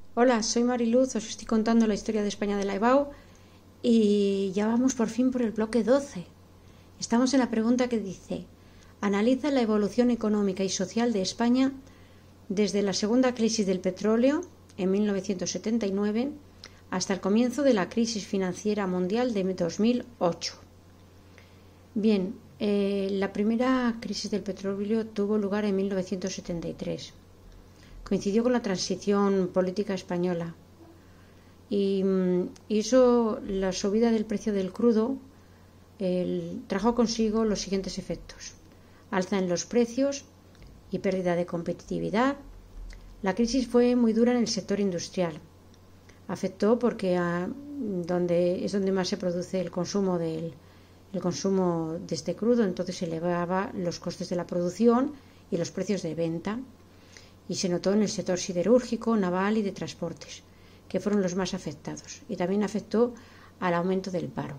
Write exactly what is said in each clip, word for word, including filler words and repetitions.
Hola, soy Mariluz, os estoy contando la historia de España de la E B A U y ya vamos por fin por el bloque doce. Estamos en la pregunta que dice: analiza la evolución económica y social de España desde la segunda crisis del petróleo en mil novecientos setenta y nueve hasta el comienzo de la crisis financiera mundial de dos mil ocho. Bien, eh, la primera crisis del petróleo tuvo lugar en mil novecientos setenta y tres. Coincidió con la transición política española y, y eso, la subida del precio del crudo, el, trajo consigo los siguientes efectos: alza en los precios y pérdida de competitividad. La crisis fue muy dura en el sector industrial. Afectó porque a, donde, es donde más se produce el consumo del el consumo de este crudo, entonces se elevaba los costes de la producción y los precios de venta. Y se notó en el sector siderúrgico, naval y de transportes, que fueron los más afectados. Y también afectó al aumento del paro.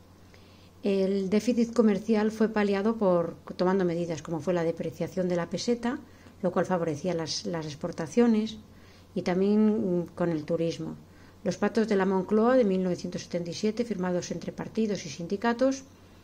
El déficit comercial fue paliado por tomando medidas como fue la depreciación de la peseta, lo cual favorecía las, las exportaciones, y también con el turismo. Los pactos de la Moncloa de mil novecientos setenta y siete, firmados entre partidos y sindicatos,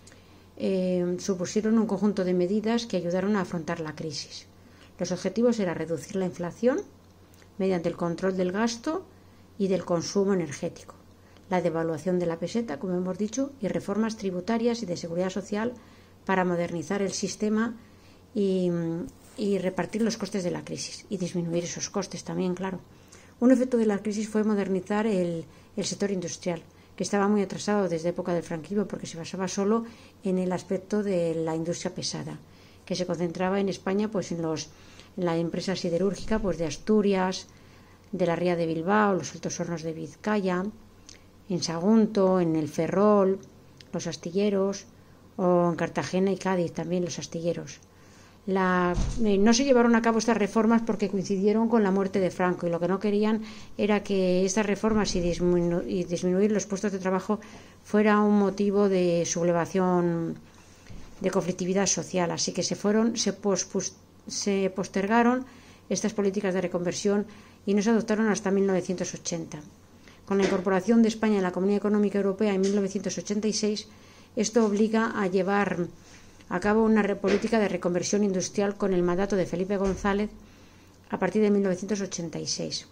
eh, supusieron un conjunto de medidas que ayudaron a afrontar la crisis. Los objetivos eran reducir la inflación mediante el control del gasto y del consumo energético, la devaluación de la peseta, como hemos dicho, y reformas tributarias y de seguridad social para modernizar el sistema y, y repartir los costes de la crisis y disminuir esos costes también, claro. Un efecto de la crisis fue modernizar el, el sector industrial, que estaba muy atrasado desde época del franquismo porque se basaba solo en el aspecto de la industria pesada, que se concentraba en España pues en los en la empresa siderúrgica pues de Asturias, de la Ría de Bilbao, los Altos Hornos de Vizcaya, en Sagunto, en el Ferrol, los astilleros, o en Cartagena y Cádiz también los astilleros. La, eh, no se llevaron a cabo estas reformas porque coincidieron con la muerte de Franco, y lo que no querían era que estas reformas y, disminu y disminuir los puestos de trabajo fuera un motivo de sublevación, de conflictividad social, así que se fueron, se, pospus, se postergaron estas políticas de reconversión y no se adoptaron hasta mil novecientos ochenta. Con la incorporación de España en la Comunidad Económica Europea en mil novecientos ochenta y seis, esto obliga a llevar a cabo una política de reconversión industrial con el mandato de Felipe González a partir de mil novecientos ochenta y seis.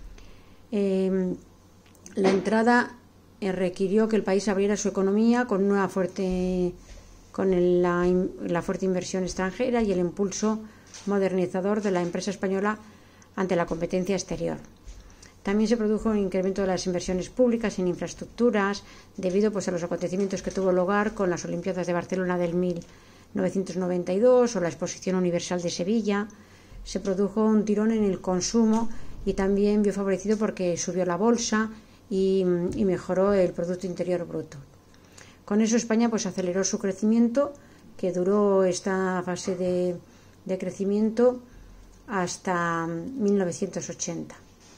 Eh, la entrada eh, requirió que el país abriera su economía con una fuerte con el, la, la fuerte inversión extranjera y el impulso modernizador de la empresa española ante la competencia exterior. También se produjo un incremento de las inversiones públicas en infraestructuras debido pues, a los acontecimientos que tuvo lugar con las Olimpiadas de Barcelona del mil novecientos noventa y dos o la Exposición Universal de Sevilla. Se produjo un tirón en el consumo y también vio favorecido porque subió la bolsa y, y mejoró el Producto Interior Bruto. Con eso España pues aceleró su crecimiento, que duró esta fase de, de crecimiento hasta mil novecientos ochenta.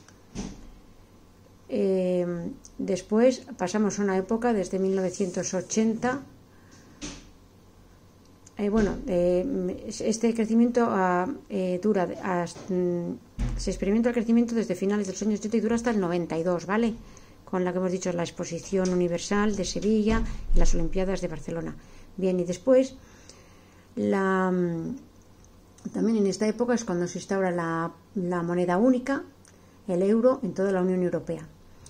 Eh, después pasamos a una época desde mil novecientos ochenta. Eh, bueno, eh, este crecimiento uh, eh, dura, hasta, mm, se experimenta el crecimiento desde finales de los años ochenta y dura hasta el noventa y dos, ¿vale? Con la que hemos dicho la Exposición Universal de Sevilla y las Olimpiadas de Barcelona. Bien, y después, la, también en esta época es cuando se instaura la, la moneda única, el euro, en toda la Unión Europea.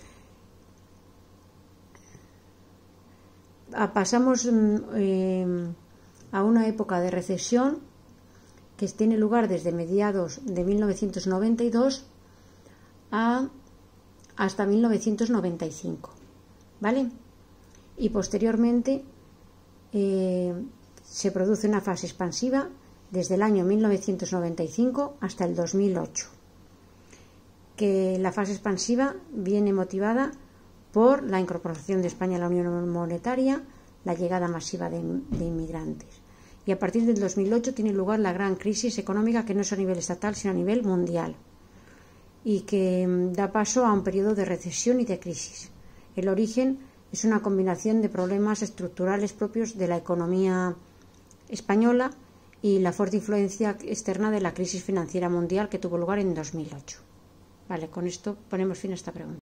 Pasamos eh, a una época de recesión que tiene lugar desde mediados de mil novecientos noventa y dos a hasta mil novecientos noventa y cinco, ¿vale? Y posteriormente eh, se produce una fase expansiva desde el año mil novecientos noventa y cinco hasta el dos mil ocho, que la fase expansiva viene motivada por la incorporación de España a la Unión Monetaria, la llegada masiva de, de inmigrantes. Y a partir del dos mil ocho tiene lugar la gran crisis económica, que no es a nivel estatal, sino a nivel mundial, y que da paso a un periodo de recesión y de crisis. El origen es una combinación de problemas estructurales propios de la economía española y la fuerte influencia externa de la crisis financiera mundial que tuvo lugar en dos mil ocho. Vale, con esto ponemos fin a esta pregunta.